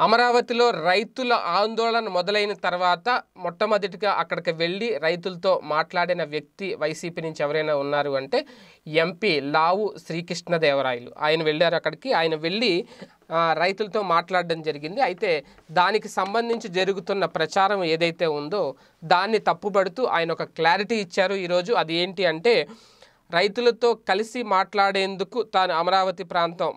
అమరావతిలో రైతుల ఆందోళన మొదలైన తర్వాత మొట్టమొదటిగా అక్కడికి వెళ్ళి రైతులతో మాట్లాడిన వ్యక్తి వైసీపీ నుంచి ఎవరైనా ఉన్నారు అంటే ఎంపీ లావు శ్రీకృష్ణదేవరాయలు. ఆయన వెళ్ళారు అక్కడికి. ఆయన వెళ్ళి రైతులతో మాట్లాడడం జరిగింది. అయితే దానికి సంబంధించి జరుగుతున్న ప్రచారం ఏదైతే ఉందో దాన్ని తప్పుపడుతూ ఆయన ఒక క్లారిటీ ఇచ్చారు ఈరోజు. అది ఏంటి అంటే రైతులతో కలిసి మాట్లాడేందుకు తాను అమరావతి ప్రాంతం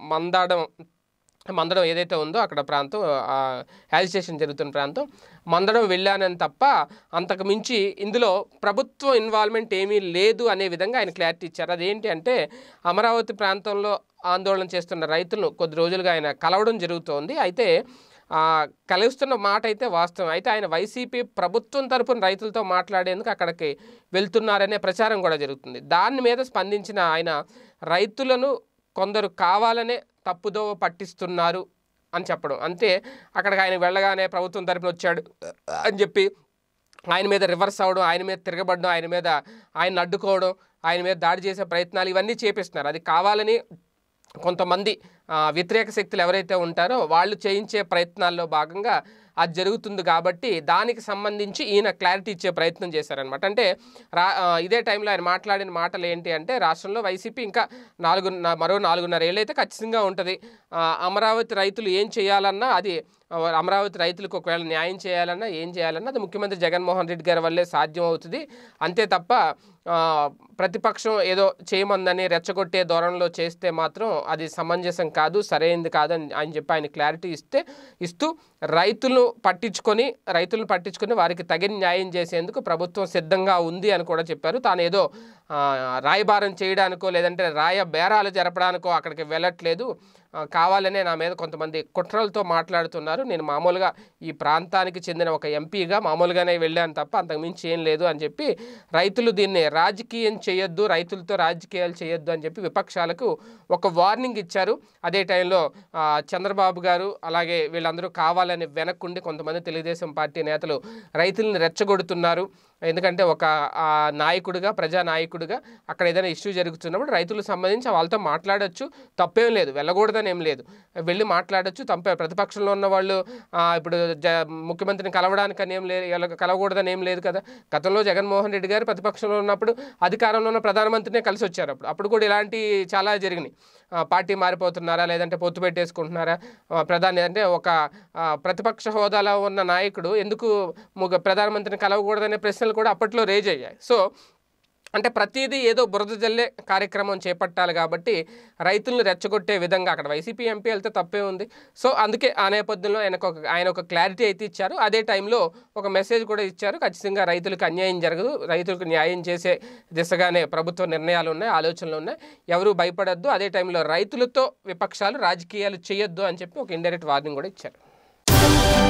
మందడం ఏదైతే ఉందో అక్కడ ప్రాంతం యాజిటేషన్ జరుగుతున్న ప్రాంతం మందడం వెళ్ళానని తప్ప అంతకు మించి ఇందులో ప్రభుత్వ ఇన్వాల్వ్మెంట్ ఏమీ లేదు అనే విధంగా ఆయన క్లారిటీ ఇచ్చారు. అదేంటి అంటే అమరావతి ప్రాంతంలో ఆందోళన చేస్తున్న రైతులను కొద్ది రోజులుగా ఆయన కలవడం జరుగుతోంది. అయితే కలుస్తున్న మాట అయితే వాస్తవం. అయితే ఆయన వైసీపీ ప్రభుత్వం తరపున రైతులతో మాట్లాడేందుకు అక్కడికి వెళ్తున్నారనే ప్రచారం కూడా జరుగుతుంది. దాని మీద స్పందించిన ఆయన రైతులను కొందరు కావాలనే తప్పుదోవ పట్టిస్తున్నారు అని చెప్పడం. అంతే, అక్కడికి ఆయన వెళ్ళగానే ప్రభుత్వం తరపున వచ్చాడు అని చెప్పి ఆయన మీద రివర్స్ అవ్వడం, ఆయన మీద తిరగబడడం, ఆయన అడ్డుకోవడం, ఆయన మీద దాడి చేసే ప్రయత్నాలు ఇవన్నీ చేపిస్తున్నారు. అది కావాలని కొంతమంది వ్యతిరేక శక్తులు ఎవరైతే ఉంటారో వాళ్ళు చేయించే ప్రయత్నాల్లో భాగంగా అది జరుగుతుంది. కాబట్టి దానికి సంబంధించి ఈయన క్లారిటీ ఇచ్చే ప్రయత్నం చేశారనమాట. అంటే ఇదే టైంలో ఆయన మాట్లాడిన మాటలు ఏంటి అంటే రాష్ట్రంలో వైసీపీ ఇంకా మరో 4.5 ఏళ్ళు అయితే ఖచ్చితంగా ఉంటుంది. అమరావతి రైతులు ఏం చేయాలన్నా అది అమరావతి రైతులకు ఒకవేళ న్యాయం చేయాలన్నా ఏం చేయాలన్నా అది ముఖ్యమంత్రి జగన్మోహన్ రెడ్డి గారి వల్లే సాధ్యం అవుతుంది. అంతే తప్ప ప్రతిపక్షం ఏదో చేయమందని రెచ్చగొట్టే ధోరణిలో చేస్తే మాత్రం అది సమంజసం కాదు, సరైనది కాదని ఆయన చెప్పి ఆయన క్లారిటీ ఇస్తూ రైతులను పట్టించుకొని వారికి తగిన న్యాయం చేసేందుకు ప్రభుత్వం సిద్ధంగా ఉంది అని కూడా చెప్పారు. తాను ఏదో రాయబారం చేయడానికో లేదంటే బేరాలు జరపడానికో అక్కడికి వెళ్ళట్లేదు, కావాలనే నా మీద కొంతమంది కుట్రలతో మాట్లాడుతున్నారు. నేను మామూలుగా ఈ ప్రాంతానికి చెందిన ఒక ఎంపీగా మామూలుగానే వెళ్ళాను తప్ప అంతకుమించి ఏం లేదు అని చెప్పి రైతులు దీన్ని రాజకీయం చేయొద్దు, రైతులతో రాజకీయాలు చేయొద్దు అని చెప్పి విపక్షాలకు ఒక వార్నింగ్ ఇచ్చారు. అదే టైంలో చంద్రబాబు గారు అలాగే వీళ్ళందరూ కావాలని వెనక్కుండి కొంతమంది తెలుగుదేశం పార్టీ నేతలు రైతులను రెచ్చగొడుతున్నారు. ఎందుకంటే ఒక నాయకుడిగా, ప్రజానాయకుడిగా అక్కడ ఏదైనా ఇష్యూ జరుగుతున్నప్పుడు రైతులకు సంబంధించి వాళ్ళతో మాట్లాడొచ్చు, తప్పేం లేదు, వెళ్ళకూడదని ఏం లేదు, వెళ్ళి మాట్లాడొచ్చు. ప్రతిపక్షంలో ఉన్న వాళ్ళు ఇప్పుడు ముఖ్యమంత్రిని కలవడానికని ఏం లేదు, కలవకూడదని ఏం లేదు కదా. గతంలో జగన్మోహన్ రెడ్డి గారు ప్రతిపక్షంలో ఉన్నప్పుడు అధికారంలో ఉన్న ప్రధానమంత్రినే కలిసి వచ్చారు. అప్పుడు కూడా ఇలాంటి చాలా జరిగినాయి. పార్టీ మారిపోతున్నారా లేదంటే పొత్తు పెట్టేసుకుంటున్నారా, అంటే ఒక ప్రతిపక్ష హోదాలో ఉన్న నాయకుడు ఎందుకు ప్రధానమంత్రిని కలవకూడదనే ప్రశ్నలు కూడా అప్పట్లో రేజ్ అయ్యాయి. సో అంటే ప్రతిదీ ఏదో బురద జల్లే కార్యక్రమం చేపట్టాలి కాబట్టి రైతులను రెచ్చగొట్టే విధంగా అక్కడ వైసీపీ ఎంపీ వెళ్తే తప్పే ఉంది. సో అందుకే ఆ నేపథ్యంలో ఆయన ఒక క్లారిటీ అయితే ఇచ్చారు. అదే టైంలో ఒక మెసేజ్ కూడా ఇచ్చారు. ఖచ్చితంగా రైతులకు అన్యాయం జరగదు, రైతులకు న్యాయం చేసే దిశగానే ప్రభుత్వ నిర్ణయాలు ఉన్నాయి, ఆలోచనలు ఉన్నాయి, ఎవరూ భయపడద్దు. అదే టైంలో రైతులతో విపక్షాలు రాజకీయాలు చేయొద్దు అని చెప్పి ఒక ఇండైరెక్ట్ వార్నింగ్ కూడా ఇచ్చారు.